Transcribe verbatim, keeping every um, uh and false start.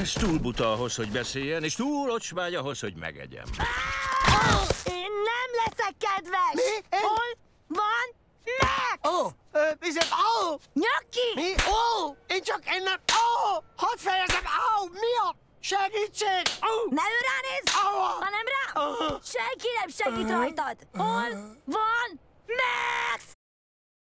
Ez túl buta ahhoz, hogy beszéljen, és túl ocsmány ahhoz, hogy megegyem. Én nem leszek kedves! Mi? Hol van Max? Ó, bizony, ó! Nyaki! Mi? Ó! Én csak én nem... Ó! Hadd fejezem! Ó! Mi a... Segítség! Ó! Ne ő ránézz, Ó! hanem rá! Senki nem segít rajtad! Hol van Max?